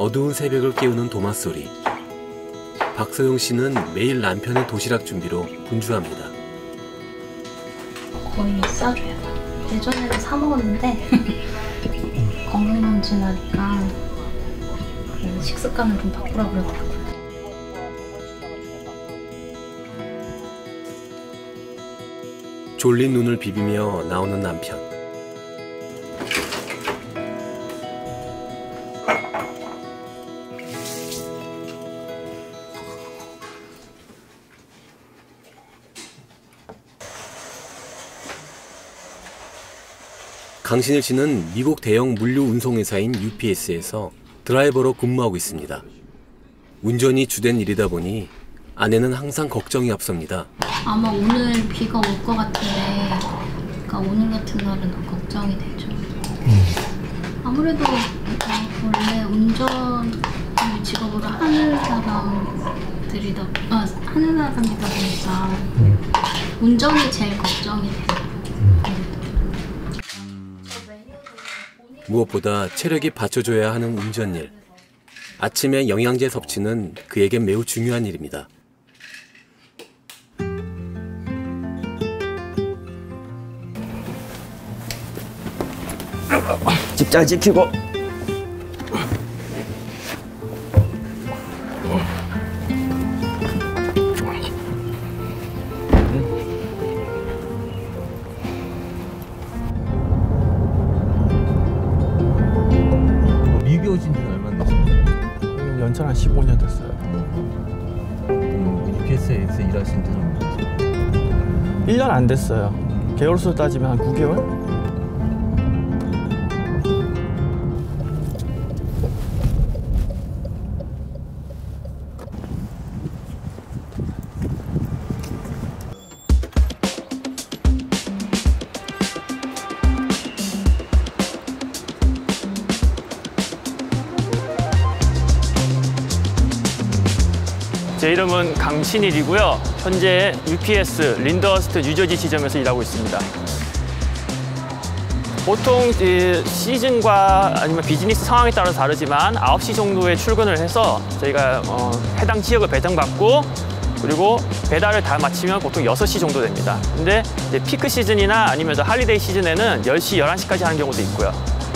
어두운 새벽을 깨우는 도마 소리. 박서영 씨는 매일 남편의 도시락 준비로 분주합니다. 거의 싸줘요. 예전에도 사 먹었는데 건강검진하니까 식습관을 좀 바꾸라고 그러더라고요. 졸린 눈을 비비며 나오는 남편. 강신일 씨는 미국 대형 물류 운송회사인 UPS에서 드라이버로 근무하고 있습니다. 운전이 주된 일이다 보니 아내는 항상 걱정이 앞섭니다. 아마 오늘 비가 올 것 같은데, 그러니까 오늘 같은 날은 걱정이 되죠. 아무래도 원래 운전 직업으로 하는 사람이다 보니까 운전이 제일 걱정이 돼요. 무엇보다 체력이 받쳐줘야 하는 운전일. 아침에 영양제 섭취는 그에겐 매우 중요한 일입니다. 집 잘 지키고. 미국 오신 지는 얼마나 되셨나요? 연차 한 15년 됐어요. 그럼 UPS에서 일하신 지는 얼마나 되셨나요? 1년 안 됐어요. 개월수로 따지면 한 9개월? 제 이름은 강신일이고요. 현재 UPS 린더스트 뉴저지 지점에서 일하고 있습니다. 보통 시즌과 아니면 비즈니스 상황에 따라 다르지만 9시 정도에 출근을 해서 저희가 해당 지역을 배정받고 그리고 배달을 다 마치면 보통 6시 정도 됩니다. 근데 이제 피크 시즌이나 아니면 할리데이 시즌에는 10시, 11시까지 하는 경우도 있고요.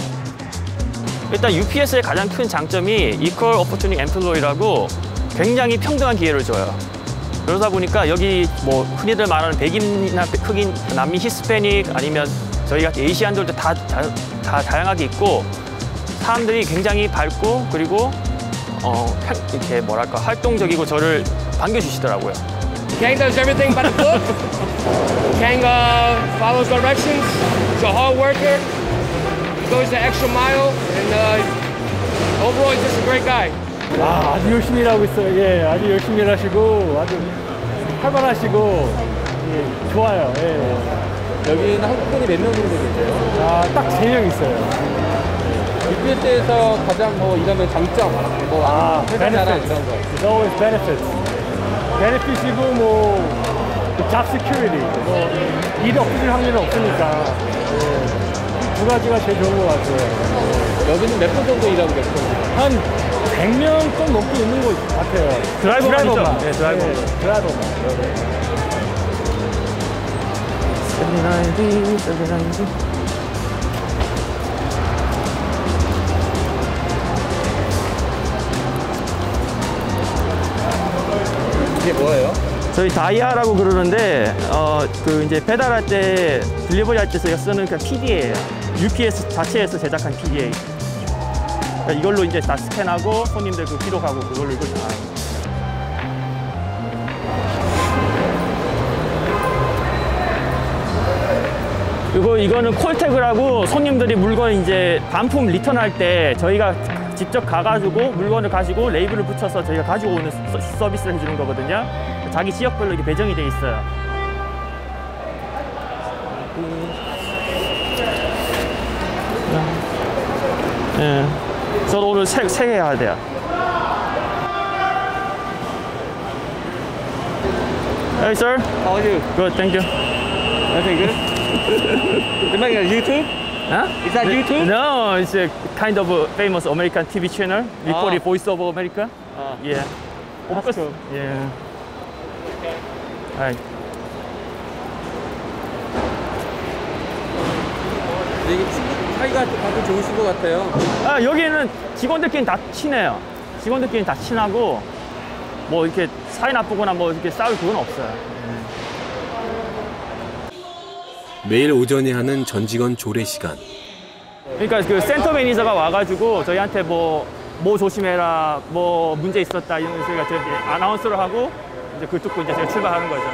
일단 UPS의 가장 큰 장점이 Equal Opportunity Employee라고 굉장히 평등한 기회를 줘요. 그러다 보니까 여기 뭐 흔히들 말하는 백인이나 흑인, 남미, 히스패닉 아니면 저희 같은 에이시안들도 다 다양하게 있고 사람들이 굉장히 밝고 그리고 이렇게 뭐랄까 활동적이고 저를 반겨주시더라고요. Kang does everything by the book. Kang follows directions. He's a hard worker. He goes the extra mile, and overall, he's just a great guy. 아주 열심히 일하고 있어요. 예, 아주 열심히 일하시고 아주 활발하시고 예, 좋아요. 예. 여기는 한국분이 몇 명 정도 계세요? 딱 3명 있어요. UPS에서 가장 일하면 장점, 회사 자랑 이런 거. It's always benefits. benefit이고 job security. 일 없을 확률은 없으니까 예. 두 가지가 제일 좋은 것 같아요. 여기는 몇 분 정도 일하고 계세요? 한 100명 좀 넘게 있는 것 같아요. 드라이버만. 네, 드라이버. 네, 드라이버만. 79D. 이게 뭐예요? 저희 다이아라고 그러는데 이제 배달할 때 딜리버리 할 때 저희가 쓰는 그 PDA예요. UPS 자체에서 제작한 PDA. 그러니까 이걸로 이제 다 스캔하고 손님들 기록하고 그걸로 이걸 다. 그리고 이거는 콜택이라고 손님들이 물건 이제 반품 리턴할 때 저희가 직접 가가지고 물건을 가지고 레이블을 붙여서 저희가 가지고 오는 서비스를 해주는 거거든요. 자기 지역별로 이렇게 배정이 돼 있어요. 네. 저도 오늘 세 개 해야 돼요. Hey sir. How are you? Good, thank you. Everything good? You making a YouTube? Huh? Is that YouTube? No, it's a kind of a famous American TV channel. We call it Voice of America. Yeah. That's cool. Yeah. Alright. 되게 친구 사이가 다들 좋으신 것 같아요. 아, 여기는 직원들끼리 다 친해요. 직원들끼리 다 친하고 뭐 이렇게 사이 나쁘거나 뭐 이렇게 싸울 그건 없어요. 매일 오전에 하는 전 직원 조례 시간. 그러니까 그 센터 매니저가 와가지고 저희한테 뭐 조심해라, 뭐 문제 있었다 이런 거 저희가 아나운서를 하고 이제 그걸 듣고 이제 제가 출발하는 거죠.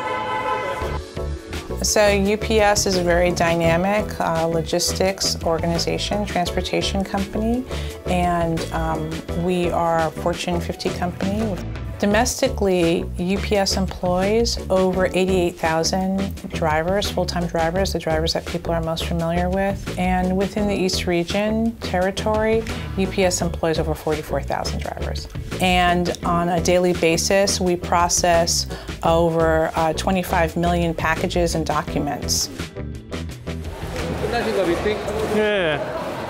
So UPS is a very dynamic logistics organization, transportation company, and we are a Fortune 50 company. Domestically, UPS employs over 88,000 drivers, full-time drivers, the drivers that people are most familiar with. And within the East Region territory, UPS employs over 44,000 drivers. And on a daily basis, we process over 25 million packages and documents. 끝나신가 미팅? 예.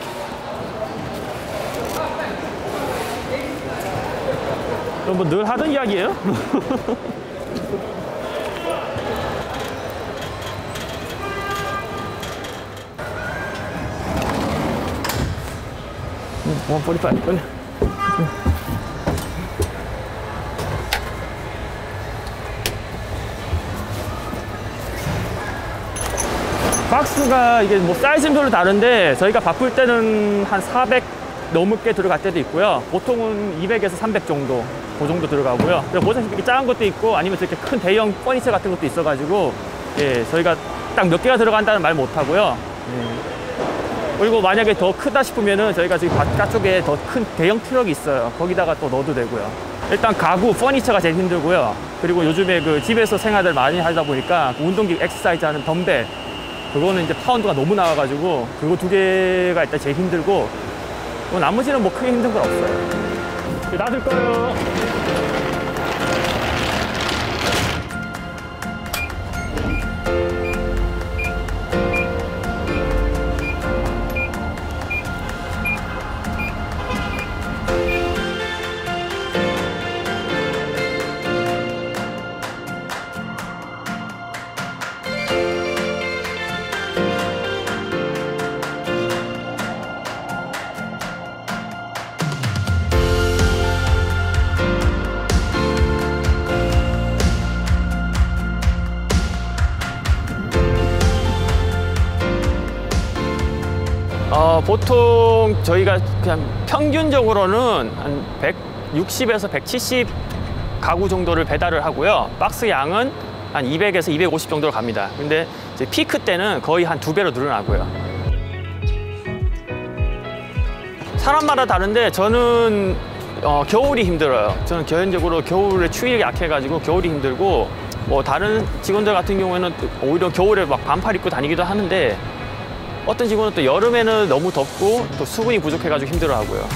뭐 늘 하던 이야기예요? 빨리 빨리. 박스가 이게 뭐 사이즈별로 다른데 저희가 바쁠 때는 한 400 넘게 들어갈 때도 있고요. 보통은 200에서 300 정도, 그 정도 들어가고요. 보시다시피 이렇게 작은 것도 있고 아니면 이렇게 큰 대형 퍼니처 같은 것도 있어가지고 예, 저희가 딱 몇 개가 들어간다는 말 못하고요. 예. 그리고 만약에 더 크다 싶으면은 저희가 지금 바깥쪽에 더 큰 대형 트럭이 있어요. 거기다가 또 넣어도 되고요. 일단 가구, 퍼니처가 제일 힘들고요. 그리고 요즘에 그 집에서 생활을 많이 하다 보니까 운동기 엑서사이즈 하는 덤벨, 그거는 이제 파운드가 너무 나와가지고 그거 두 개가 일단 제일 힘들고 나머지는 뭐 크게 힘든 건 없어요. 놔둘 거예요. 보통 저희가 그냥 평균적으로는 한 160에서 170 가구 정도를 배달을 하고요. 박스 양은 한 200에서 250 정도로 갑니다. 근데 이제 피크 때는 거의 한 2배로 늘어나고요. 사람마다 다른데 저는 겨울이 힘들어요. 저는 개인적으로 겨울에 추위가 약해가지고 겨울이 힘들고 뭐 다른 직원들 같은 경우에는 오히려 겨울에 막 반팔 입고 다니기도 하는데 어떤 직원은 또 여름에는 너무 덥고 또 수분이 부족해가지고 힘들어하고요.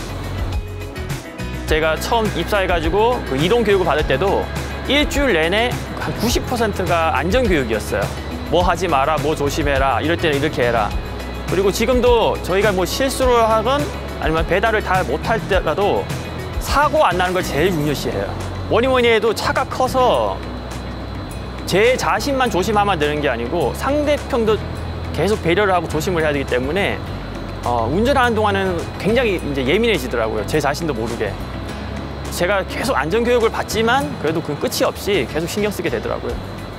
제가 처음 입사해가지고 그 이동 교육을 받을 때도 일주일 내내 한 90%가 안전교육이었어요. 뭐 하지 마라, 뭐 조심해라, 이럴 때는 이렇게 해라. 그리고 지금도 저희가 뭐 실수를 하건 아니면 배달을 다 못할 때라도 사고 안 나는 걸 제일 중요시해요. 뭐니 해도 차가 커서 제 자신만 조심하면 되는 게 아니고 상대편도 계속 배려를 하고 조심을 해야 되기 때문에 운전하는 동안은 굉장히 이제 예민해지더라고요. 제 자신도 모르게. 제가 계속 안전교육을 받지만 그래도 그 끝이 없이 계속 신경 쓰게 되더라고요.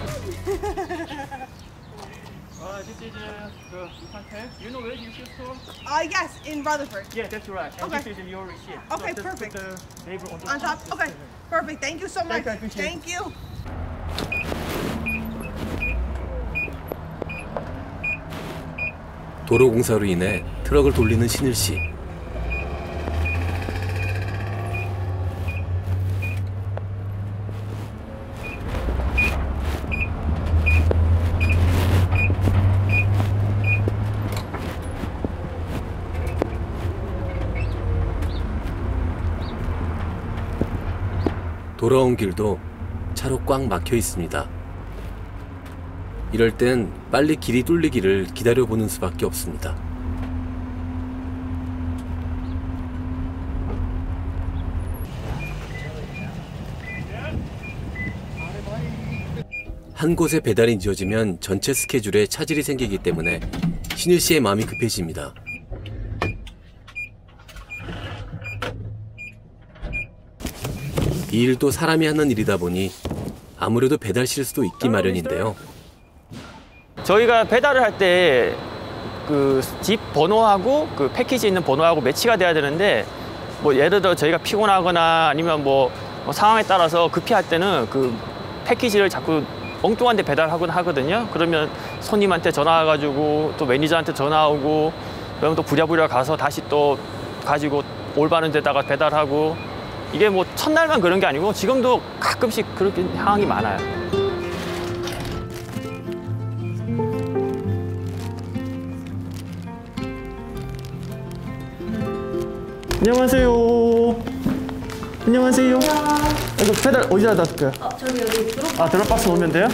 Yes, in Rutherford. Yeah, that's right. Okay. This is your receipt. Okay, perfect. On top? Okay, perfect. Thank you so much. Thank you. 도로 공사로 인해 트럭을 돌리는 신일 씨. 돌아온 길도 차로 꽉 막혀 있습니다. 이럴 땐 빨리 길이 뚫리기를 기다려보는 수밖에 없습니다. 한 곳에 배달이 늦어지면 전체 스케줄에 차질이 생기기 때문에 신일 씨의 마음이 급해집니다. 이 일도 사람이 하는 일이다 보니 아무래도 배달 실수도 있기 마련인데요. 저희가 배달을 할 때 그 집 번호하고 그 패키지 있는 번호하고 매치가 돼야 되는데 뭐 예를 들어 저희가 피곤하거나 아니면 뭐 상황에 따라서 급히 할 때는 그 패키지를 자꾸 엉뚱한 데 배달하거나 하거든요. 그러면 손님한테 전화 와가지고 또 매니저한테 전화 오고 그러면 또 부랴부랴 가서 다시 또 가지고 올바른 데다가 배달하고 이게 뭐 첫날만 그런 게 아니고 지금도 가끔씩 그렇게 상황이 많아요. 안녕하세요. 안녕하세요. 이거 배달 어디다 놔둘까요? 저기 여기 드롭. 드롭박스 놓으면 돼요?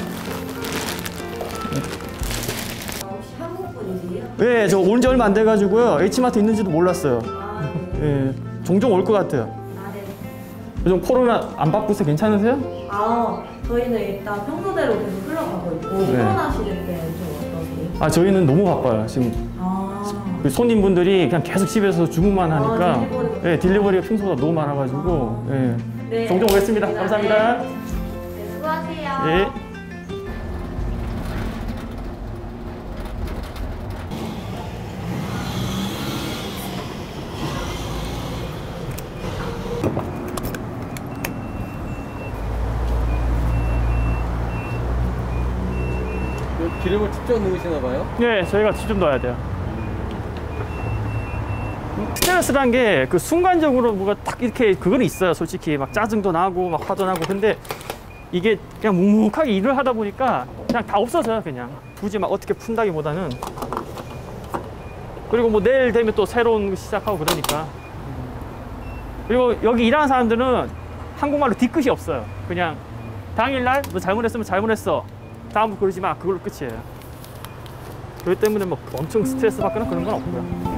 혹시 한국 분이세요? 네, 저 온 지 얼마 안 돼가지고요. H마트 있는지도 몰랐어요. 네, 종종 올 것 같아요. 네. 요즘 코로나 안 바쁘세요? 괜찮으세요? 저희는 일단 평소대로 계속 흘러가고 있고 코로나 시대 때는 좀 어떠세요? 저희는 너무 바빠요. 지금 그 손님분들이 그냥 계속 집에서 주문만 하니까 딜리버리가 평소보다 너무 많아가지고 네. 종종 오겠습니다. 감사합니다. 네, 수고하세요. 네. 기름을 직접 넣으시나 봐요? 네, 저희가 직접 넣어야 돼요. 스트레스란 게 그 순간적으로 뭐가 딱 이렇게 그건 있어요. 솔직히 막 짜증도 나고 막 화도 나고. 근데 이게 그냥 묵묵하게 일을 하다 보니까 그냥 다 없어져요. 그냥 굳이 막 어떻게 푼다기보다는. 그리고 뭐 내일 되면 또 새로운 거 시작하고 그러니까. 그리고 여기 일하는 사람들은 한국말로 뒤끝이 없어요. 그냥 당일날 너 잘못했으면 잘못했어. 다음부터 그러지 마. 그걸로 끝이에요. 그렇기 때문에 뭐 엄청 스트레스 받거나 그런 건 없고요.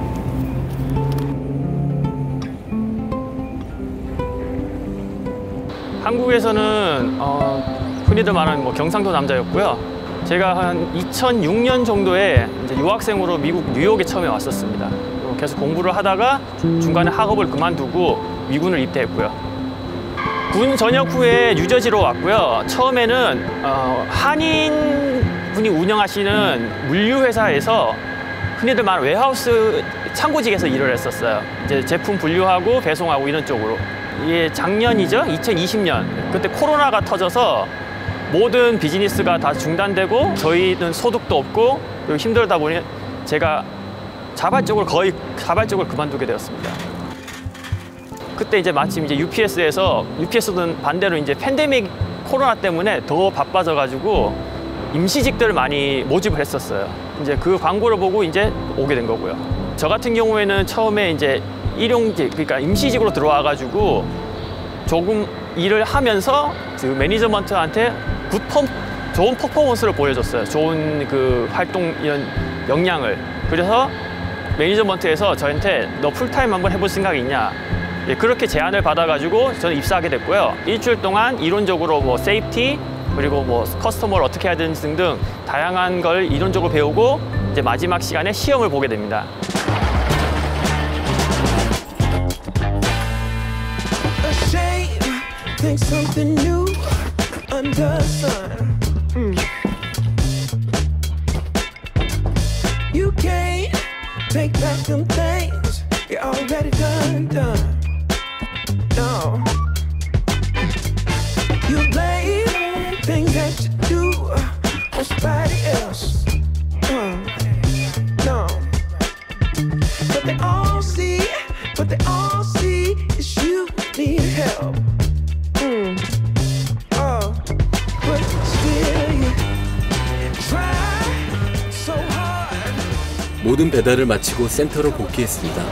한국에서는 흔히들 말하는 뭐 경상도 남자였고요. 제가 한 2006년 정도에 이제 유학생으로 미국 뉴욕에 처음에 왔었습니다. 계속 공부를 하다가 중간에 학업을 그만두고 미군을 입대했고요. 군 전역 후에 뉴저지로 왔고요. 처음에는 한인 분이 운영하시는 물류회사에서 흔히들 말하는 웨하우스 창고직에서 일을 했었어요. 이제 제품 분류하고 배송하고 이런 쪽으로. 이게 작년이죠. 2020년. 그때 코로나가 터져서 모든 비즈니스가 다 중단되고 저희는 소득도 없고 그리고 힘들다 보니 제가 자발적으로 그만두게 되었습니다. 그때 이제 마침 이제 UPS는 반대로 이제 팬데믹 코로나 때문에 더 바빠져가지고 임시직들을 많이 모집을 했었어요. 이제 그 광고를 보고 이제 오게 된 거고요. 저 같은 경우에는 처음에 이제 일용직, 그러니까 임시직으로 들어와가지고 조금 일을 하면서 그 매니저먼트한테 좋은 퍼포먼스를 보여줬어요. 좋은 그 활동 이런 역량을. 그래서 매니저먼트에서 저한테 너 풀타임 한번 해볼 생각이 있냐? 그렇게 제안을 받아가지고 저는 입사하게 됐고요. 일주일 동안 이론적으로 뭐 세이프티 그리고 뭐 커스터머를 어떻게 해야 되는지 등등 다양한 걸 이론적으로 배우고 이제 마지막 시간에 시험을 보게 됩니다. Think something new under the sun. You can't take back them things you already done. No. You blame things that you do on somebody else. No. But they all see is you need help. 모든 배달을 마치고 센터로 복귀했습니다.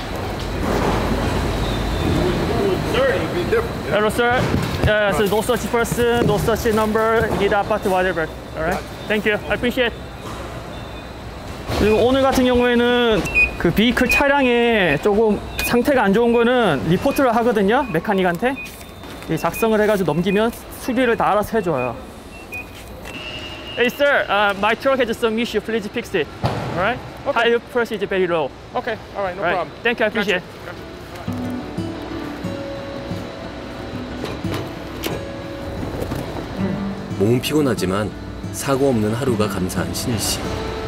Hello, sir. So no such person, no such number, need apart, whatever. Alright. Thank you. I appreciate. 그리고 오늘 같은 경우에는 그 비이클 차량에 조금 상태가 안 좋은 거는 리포트를 하거든요. 메카닉한테. 작성을 해가지고 넘기면 수리를 다 알아서 해줘요. Hey sir, my truck has some issue. Please fix it. All right? Okay. Tire pressure is very low. Okay, all right, no All right. problem. Thank you. I appreciate it. 몸은 피곤하지만 사고 없는 하루가 감사한 신일 씨.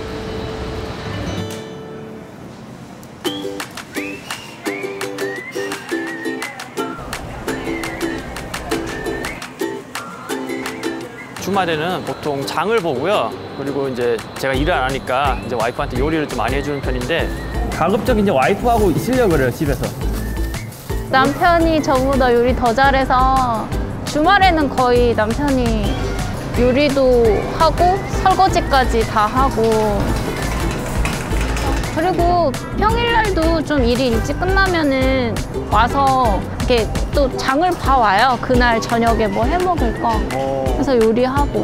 주말에는 보통 장을 보고요. 그리고 이제 제가 일을 안 하니까 이제 와이프한테 요리를 좀 많이 해주는 편인데 가급적 이제 와이프하고 있으려고 그래요, 집에서. 남편이 저보다 요리 더 잘해서 주말에는 거의 남편이 요리도 하고 설거지까지 다 하고 그리고 평일날도 좀 일이 일찍 끝나면은 와서 이렇게 또 장을 봐와요. 그날 저녁에 뭐 해 먹을 거. 그래서 요리하고.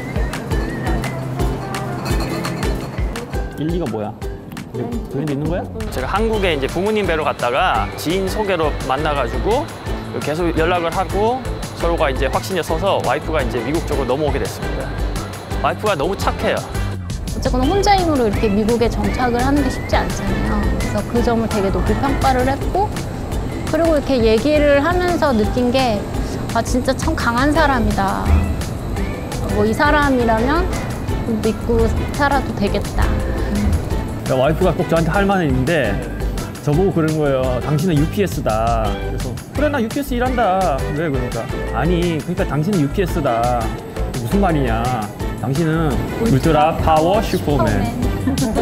1, 2가 뭐야? 브랜드 있는 거야? 제가 한국에 이제 부모님 뵈러 갔다가 지인 소개로 만나가지고 계속 연락을 하고 서로가 이제 확신이 서서 와이프가 이제 미국 쪽으로 넘어오게 됐습니다. 와이프가 너무 착해요. 어쨌거나 혼자 힘으로 이렇게 미국에 정착을 하는 게 쉽지 않잖아요. 그래서 그 점을 되게 높이 평가를 했고 그리고 이렇게 얘기를 하면서 느낀 게 아, 진짜 참 강한 사람이다. 뭐 이 사람이라면 믿고 살아도 되겠다. 와이프가 꼭 저한테 할 말은 있는데 저보고 그런 거예요. 당신은 UPS다. 그래서 그래 나 UPS 일한다. 왜 그러니까 아니 그러니까 당신은 UPS다. 무슨 말이냐. 당신은 울트라 파워 슈퍼맨.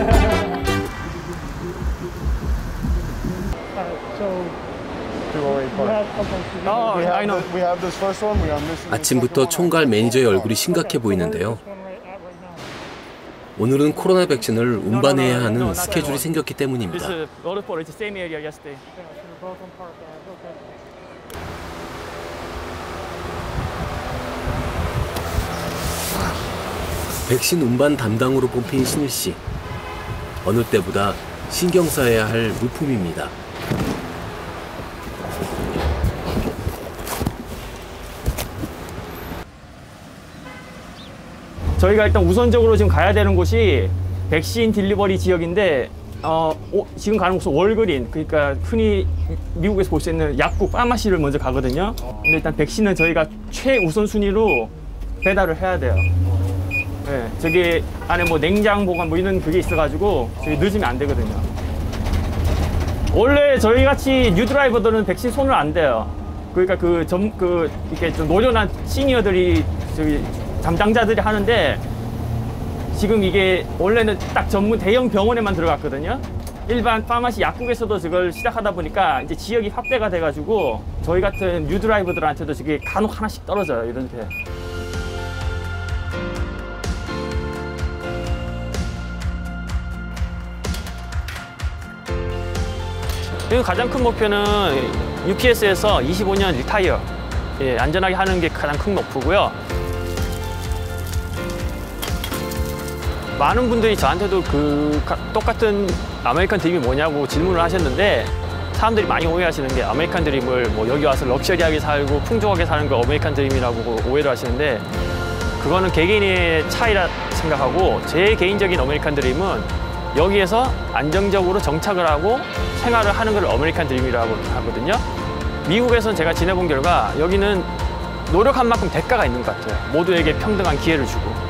아침부터 총괄 매니저의 얼굴이 심각해 보이는데요. 오늘은 코로나 백신을 운반해야 하는 스케줄이 생겼기 때문입니다. 백신 운반 담당으로 뽑힌 신일 씨. 어느 때보다 신경 써야 할 물품입니다. 저희가 일단 우선적으로 지금 가야 되는 곳이 백신 딜리버리 지역인데 지금 가는 곳은 월그린, 그러니까 흔히 미국에서 볼 수 있는 약국, 파마시를 먼저 가거든요. 근데 일단 백신은 저희가 최우선 순위로 배달을 해야 돼요. 네, 저기 안에 뭐 냉장 보관 뭐 이런 그게 있어가지고 저희 늦으면 안 되거든요. 원래 저희 같이 뉴 드라이버들은 백신 손을 안 대요. 그러니까 이렇게 좀 노련한 시니어들이 저기 담당자들이 하는데 지금 이게 원래는 딱 전문 대형 병원에만 들어갔거든요. 일반 파마시 약국에서도 저걸 시작하다 보니까 이제 지역이 확대가 돼가지고 저희 같은 뉴 드라이버들한테도 저게 간혹 하나씩 떨어져요, 이런 데. 그리고 가장 큰 목표는 UPS에서 25년 리타이어, 안전하게 하는 게 가장 큰 목표고요. 많은 분들이 저한테도 똑같은 아메리칸 드림이 뭐냐고 질문을 하셨는데 사람들이 많이 오해하시는 게 아메리칸 드림을 뭐 여기 와서 럭셔리하게 살고 풍족하게 사는 걸 아메리칸 드림이라고 오해를 하시는데 그거는 개개인의 차이라 생각하고 제 개인적인 아메리칸 드림은 여기에서 안정적으로 정착을 하고 생활을 하는 걸 아메리칸 드림이라고 하거든요. 미국에서는 제가 지내본 결과 여기는 노력한 만큼 대가가 있는 것 같아요. 모두에게 평등한 기회를 주고.